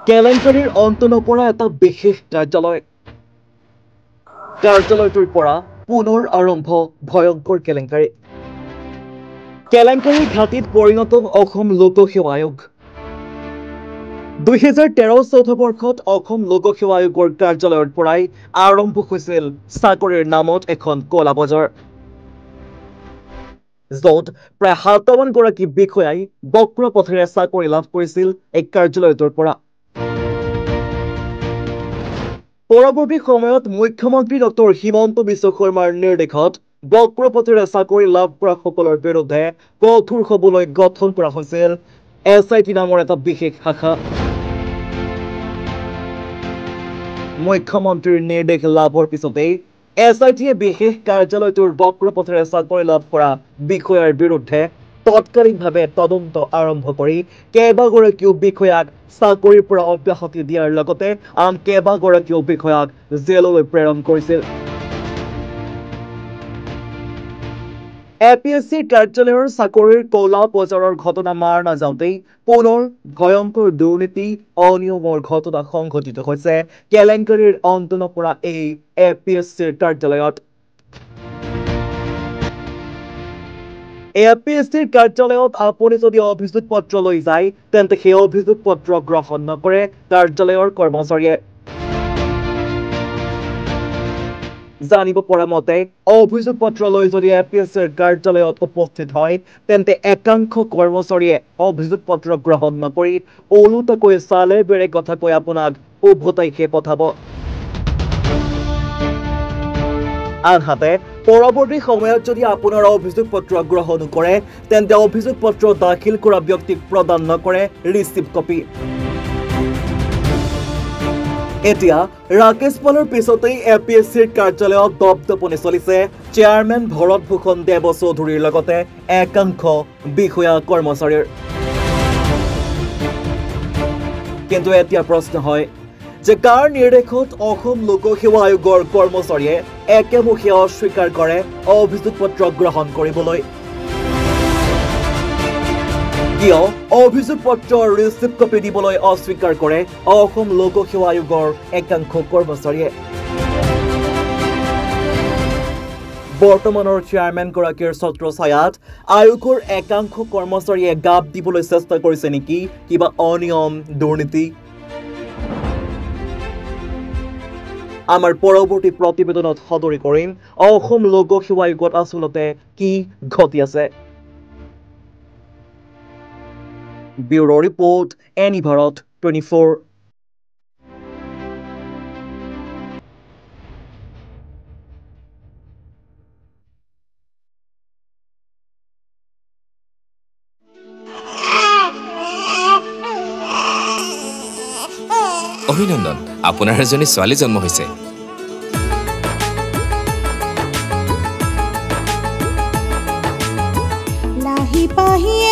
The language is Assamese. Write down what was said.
কেলেংকাৰীৰ অন্ত নপৰা এটা বিশেষ কাৰ্যালয়টোৰ পৰা পুনৰ আৰম্ভ ভয়ংকৰ কেলেংকাৰী কেলেংকাৰীৰ ঘাটিত পৰিণত অসম লোকসেৱা আয়োগ 2013 চৌথ বৰ্ষত অসম লোকসেৱা আয়োগৰ কাৰ্যালয়ৰ পৰাই আৰম্ভ হৈছিল চাকৰিৰ নামত এখন কলা বজাৰ য'ত প্ৰায় 57 গৰাকী বিষয়াই বক্ৰ পথেৰে চাকৰি লাভ কৰিছিল এই কাৰ্যালয়টোৰ পৰা পৰৱৰ্তী সময়ত মুখ্যমন্ত্ৰী ডক্টৰ হিমন্ত বিশ্ব শৰ্মাৰ নিৰ্দেশত বক্ৰ পথেৰে চাকৰি লাভ কৰা সকলৰ বিৰুদ্ধে কঠোৰ হ'বলৈ গঠন কৰা হৈছিল SIT নামৰ এটা বিশেষ শাখা মুখ্যমন্ত্ৰীৰ নিৰ্দেশ লাভৰ পিছতেই SITয়ে বিশেষ কাৰ্যালয়টোৰ বক্ৰ পথেৰে চাকৰি লাভ কৰা বিষয়াৰ বিৰুদ্ধে তৎকালীনভাৱে তদন্ত আৰম্ভ কৰি কেইবাগৰাকীও বিষয়াক চাকৰিৰ পৰা অব্যাহতি দিয়াৰ লগতে আন কেইবাগৰাকীও বিষয়াক জেললৈ প্ৰেৰণ কৰিছিল APSCৰ কাৰ্যালয়ৰ চাকৰিৰ কলা বজাৰৰ ঘটনা মাৰ নাযাওঁতেই পুনৰ ভয়ংকৰ দুৰ্নীতি অনিয়মৰ ঘটনা সংঘটিত হৈছে কেলেংকাৰীৰ অন্ত নপৰা এই APSCৰ কাৰ্যালয়ত APSCৰ কাৰ্যালয়ত আপুনি যদি অভিযোগ পত্ৰ লৈ যায় তেন্তে সেই অভিযোগ পত্ৰ গ্ৰহণ নকৰে কাৰ্যালয়ৰ কৰ্মচাৰীয়ে জানিব পৰা মতে অভিযোগ পত্ৰ লৈ যদি APSCৰ কাৰ্যালয়ত উপস্থিত হয় তেন্তে একাংশ কৰ্মচাৰীয়ে অভিযোগ পত্ৰ গ্ৰহণ নকৰি ওলোটাকৈ চালে বেৰে কথা কৈ আপোনাক উভতাই পঠাব আনহাতে পৰৱৰ্তী সময়ত যদি আপোনাৰ অভিযোগ পত্ৰ গ্ৰহণ কৰে তেন্তে অভিযোগ পত্ৰ দাখিল কৰা ব্যক্তিক প্ৰদান নকৰে ৰিচিভ কপি এতিয়া ৰাকেশ পালৰ পিছতেই APSCৰ কাৰ্যালয়ত দপদপনি চলিছে চেয়াৰমেন ভৰত ভূষণ দেৱ চৌধুৰীৰ লগতে একাংশ বিষয়া কৰ্মচাৰীৰ কিন্তু এতিয়া প্ৰশ্ন হয় যে কাৰ নিৰ্দেশত অসম লোকসেৱা আয়োগৰ কৰ্মচাৰীয়ে একেমুখে অস্বীকাৰ কৰে অভিযোগ পত্ৰ গ্ৰহণ কৰিবলৈ কিয় অভিযোগ পত্ৰ ৰিচিভ কপি দিবলৈ অস্বীকাৰ কৰে অসম লোকসেৱা আয়োগৰ একাংশ কৰ্মচাৰীয়ে বৰ্তমানৰ চেয়াৰমেন গৰাকীৰ ছত্ৰছায়াত আয়োগৰ একাংশ কৰ্মচাৰীয়ে গাপ দিবলৈ চেষ্টা কৰিছে নেকি কিবা অনিয়ম দুৰ্নীতি আমাৰ পৰৱৰ্তী প্ৰতিবেদনত সদৰি কৰিম অসম লোকসেৱা আয়োগত আচলতে কি ঘটি আছে ব্যুৰো ৰিপৰ্ট এনি ভাৰত 24 অভিনন্দন আপোনাৰ এজনী ছোৱালী জন্ম হৈছে লাহি পাহি